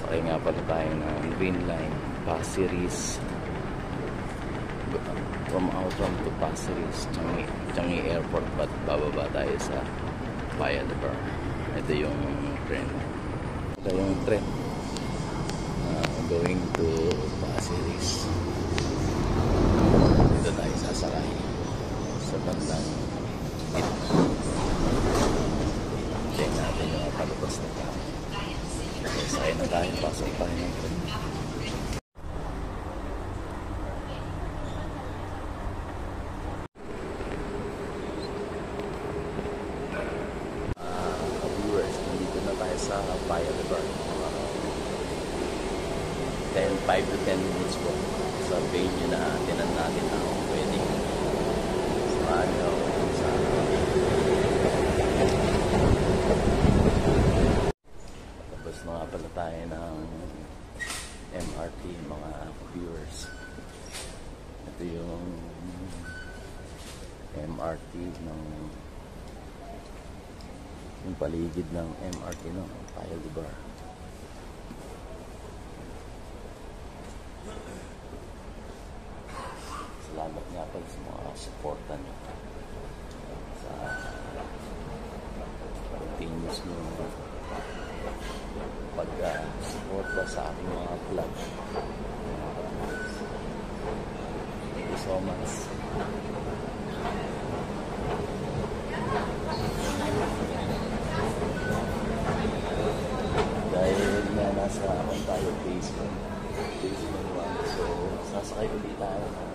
Sasakay nga pala tayo ng Green Line, Pasir Ris. From Outram to Pasir Ris, Changi Airport, but bababa tayo sa Paya de Bar. Ito yung tren. Ito yung tren going to Pasir Ris. Dito tayo sasakay sa bandang gitna. Check natin yung palabas na tayo. Sakay na tayo, pasok tayo ng tren. Viewers, nandito na tayo sa Paya de Bar. 5 to 10 minutes po sa venue na tinan natin ang wedding. Samahan nyo sa tapos na nga pala tayo ng MRT, mga viewers. Ito yung MRT ng yung paligid ng MRT ng Paya de Bar. Salamat nga pala sa mga supporta nyo sa continuous nyo pag-suporta sa aking mga vlog. Thank you so much. Dahil na nasa akong tayo basement 1, so sasakay ulit tayo